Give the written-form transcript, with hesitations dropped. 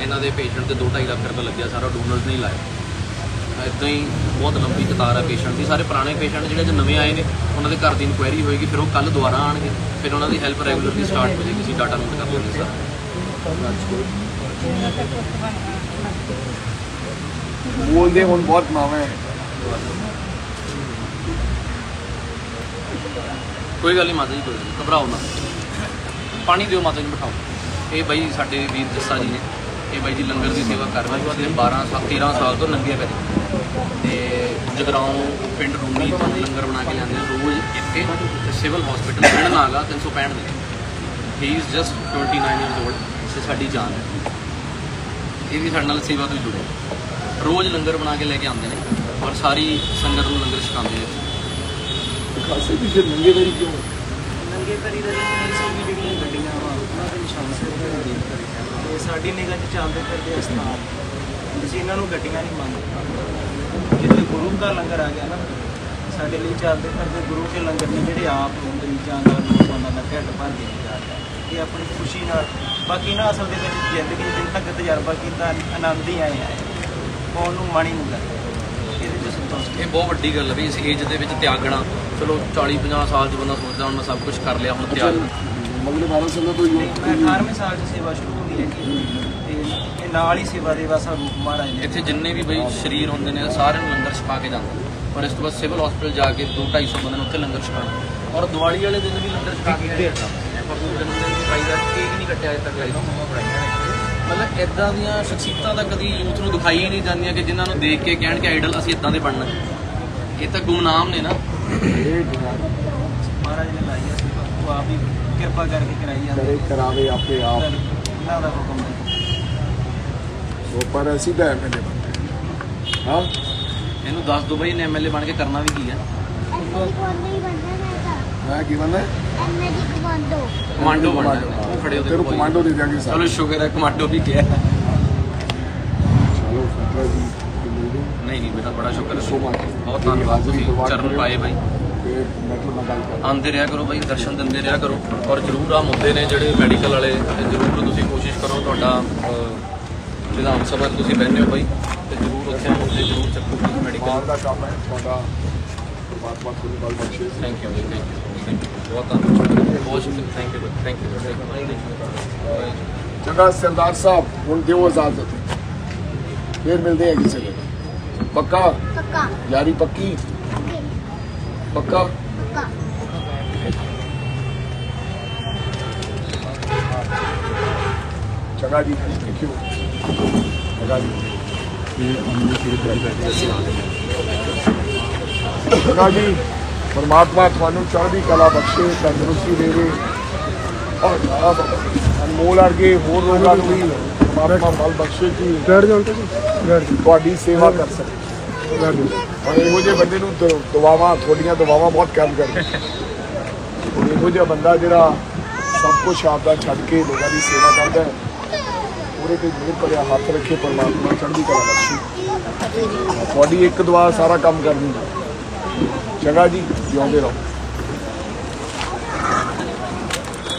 इन्हों के पेशेंट के 2-2.5 लाख रुपये लग्या, सारा डोनर्स नहीं लाया। इदा ही बहुत लंबी कतार है पेशेंट की। सारे पुराने पेशेंट जो नवे आए हैं उन्होंने घर की इंक्वायरी होएगी, फिर वो कल दोबारा आएंगे, फिर उन्होंने हेल्प रेगुलरली स्टार्ट हो जाएगी। डाटा नोट कर लेंगे सर। बोलते हूँ बहुत मावा है, कोई गल नहीं माता जी, कोई घबराओ ना, पानी दिओ माता जी, बिठाओ। ये बई साडे वीर जस्सा जी ने, ये बाई जी लंगर की सेवा कर रहे हैं 13 साल तो नंगे पे। तो जगराओं पिंड रूमी तो लंगर बना के लिया रोज़ इतने। सिविल हॉस्पिटल पिंड नागा 365 दिन। He is just 29 years old. तो साड़ी जान है, ये भी साढ़े नाल सेवा तो जुड़े, रोज़ लंगर बना के लेके आते हैं और सारी संगत को लंगर छकाते हैं। नंगे पैरी क्यों? नंगे पैरी का गड्डियाँ निशान से साड़ी निगाह चलते फिरते अस्पताल ਅਸੀਂ ਇਹਨਾਂ ਨੂੰ ਗੱਡੀਆਂ नहीं ਮੰਨਦੇ। जितने गुरु का लंगर आ गया ना साढ़े लिए चलते फिरते गुरु के लंगर ने ਜਿਹੜੇ ਆਪ ਮਰੀਜ਼ਾਂ ਦਾ ਲੋਕਾਂ ਦਾ ਢਿੱਡ ਭਰ ਕੇ ਜਾ ਰਿਹਾ ਇਹ ਆਪਣੀ ਖੁਸ਼ੀ ਨਾਲ। ਬਾਕੀ ਨਾ ਅਸਲ ਦੇ ਵਿੱਚ ਜ਼ਿੰਦਗੀ ਜਿੰਨਾ ਤੱਕ ਤਜਰਬਾ ਕੀਤਾ ਆਨੰਦ ਹੀ ਆਏ ਕੌਣ ਨੂੰ ਮਾਣੀ ਨਹੀਂ ਲੱਗਦਾ। ਇਹਦੇ 'ਚ ਸੰਤੋਸ਼ ਇਹ ਬਹੁਤ ਵੱਡੀ ਗੱਲ ਹੈ ਵੀ ਇਸ ਏਜ ਦੇ ਵਿੱਚ ਤਿਆਗਣਾ। ਚਲੋ 40-50 ਸਾਲ 'ਚ ਬੰਦਾ ਸੋਚਦਾ ਹੁਣ ਮੈਂ ਸਭ ਕੁਝ ਕਰ ਲਿਆ, ਹੁਣ ਤਿਆਗ। ਮਗਲੇ 12 ਸਾਲਾਂ ਤੋਂ मैं 18वें साल से सेवा शुरू होती है ये नाल ही सेवा दे बस रूप महाराज ने ਇੱਥੇ ਜਿੰਨੇ ਵੀ ਬਈ ਸ਼ਰੀਰ ਹੁੰਦੇ ਨੇ ਸਾਰਿਆਂ ਨੂੰ ਲੰਗਰ ਛਕਾ ਕੇ ਜਾਂਦੇ, ਔਰ ਇਸ ਤੋਂ ਬਾਅਦ ਸਿਵਲ ਹਸਪੀਟਲ ਜਾ ਕੇ 200-250 ਬੰਦੇ ਨੂੰ ਉੱਥੇ ਲੰਗਰ ਛਕਾਉਣਾ, ਔਰ ਦੀਵਾਲੀ ਵਾਲੇ ਦਿਨ ਵੀ ਲੰਗਰ ਛਕਾ ਕੇ ਆਏ। ਜਨਮ ਦਿਨ ਦੀ ਪ੍ਰਾਈਜ਼ ਦਾ ਕੇਕ ਨਹੀਂ ਕੱਟਿਆ ਅਜੇ ਤੱਕ, ਮਤਲਬ ਇੱਦਾਂ ਦੀਆਂ ਸ਼ਖਸੀਅਤਾਂ ਤਾਂ ਕਦੀ ਯੂਥ ਨੂੰ ਦਿਖਾਈ ਹੀ ਨਹੀਂ ਜਾਂਦੀਆਂ ਕਿ ਜਿਨ੍ਹਾਂ ਨੂੰ ਦੇਖ ਕੇ ਕਹਿਣ ਕਿ ਆਈਡਲ ਅਸੀਂ ਇੱਦਾਂ ਦੇ ਬਣਨਾ। ਇਹ ਤਾਂ ਗੁਮਨਾਮ ਨੇ ਨਾ। महाराज ने लाई है वो आप ही कृपा करके कराई है करावे आपे आप ना दा हुक्म है वो पर ਅਸੀਂ ਤਾਂ ਐਮਐਲਏ ਬਣਦੇ ਹਾਂ। ਇਹਨੂੰ ਦੱਸ ਦੋ ਬਈ ਇਹਨੇ ਐਮਐਲਏ ਬਣ ਕੇ ਕਰਨਾ ਵੀ ਕੀ ਹੈ। ਮੈਂ ਕੀ ਬਣਨਾ? ਕਮਾਂਡੋ ਬਣਨਾ। ਉਹ ਖੜੇ ਤੇਰੇ ਕਮਾਂਡੋ ਦੇ ਦਿਆਂਗੇ ਸਰ। ਚਲੋ ਸ਼ੁਕਰ ਹੈ ਕਮਾਂਡੋ ਵੀ ਗਿਆ। ਚਲੋ ਫਤਰਾ ਜੀ ਨਹੀਂ ਮੇਰਾ ਬੜਾ ਸ਼ੁਕਰ ਹੈ, ਸੋ ਮਚ ਬਹੁਤ ਧੰਨਵਾਦ। ਤੁਸੀਂ ਚਰਨ ਪਾਏ ਬਾਈ, ਗੱਲ ਆਉਂਦੇ ਰਿਹਾ ਕਰੋ ਬਾਈ, ਦਰਸ਼ਨ ਦਿੰਦੇ ਰਿਹਾ ਕਰੋ। ਔਰ ਜ਼ਰੂਰ ਆ ਮੁੱਦੇ ਨੇ ਜਿਹੜੇ ਮੈਡੀਕਲ ਵਾਲੇ, ਜ਼ਰੂਰ ਤੁਸੀਂ ਕੋਸ਼ਿਸ਼ ਕਰੋ। ਤੁਹਾਡਾ ਵਿਧਾਨ ਸਭਾ ਤੁਸੀਂ ਬਹਿੰਦੇ ਹੋ ਬਾਈ, ਤੇ ਜ਼ਰੂਰ ਉੱਥੇ ਮੁੱਦੇ ਜ਼ਰੂਰ ਚੱਕੋ ਮੈਡੀਕਲ ਦਾ ਕੰਮ ਹੈ ਤੁਹਾਡਾ। ਬਹੁਤ ਬਹੁਤ ਧੰਨਵਾਦ ਬਖਸ਼ੇ। ਥੈਂਕ ਯੂ ਥੈਂਕ ਯੂ ਬਹੁਤ ਧੰਨਵਾਦ, ਬਹੁਤ ਸ਼ੁਕਰੀਆ। Thank you. ਚੰਗਾ ਸਰਦਾਰ ਸਾਹਿਬ, ਹੁਣ ਦਿਓ ਇਜਾਜ਼ਤ, ਫਿਰ ਮਿਲਦੇ हैं ਕਿਸੇ ਵੇਲੇ। ਪੱਕਾ? पक्का ਯਾਰੀ ਪੱਕੀ? पक्का? पक्का चंगा जी, थैंक यू। चंगा जी, चंगा जी, परमात्मा थानू चढ़दी कला बख्शे, तंदुरुस्ती देवे और अनमोल अर्गे होर लोगों को भी परमात्मा बल बख्शे कि तुहाडी सेवा कर सके। और ਇਹੋ ਜਿਹੇ ਬੰਦੇ ਨੂੰ ਦੁਆਵਾਂ, ਤੁਹਾਡੀਆਂ ਦੁਆਵਾਂ ਬਹੁਤ ਕੰਮ ਕਰਦੇ। ਇਹੋ ਜਿਹਾ ਬੰਦਾ ਜਿਹੜਾ ਸਭ ਕੁਛ ਆਪਦਾ ਛੱਡ ਕੇ ਲੋਕਾਂ ਦੀ ਸੇਵਾ ਕਰਦਾ ਹੈ, ਉਹਦੇ ਤੇ ਮਿਹਰ ਭਰਿਆ ਹੱਥ ਰੱਖੇ ਪਰਮਾਤਮਾ, ਚੜ੍ਹਦੀ ਕਲਾ ਬਖਸ਼ੇ। ਤੁਹਾਡੀ ਇੱਕ ਦੁਆ ਸਾਰਾ ਕੰਮ ਕਰ ਦਿੰਦਾ। ਚੰਗਾ ਜੀ, ਜਿਉਂਦੇ ਰਹੋ।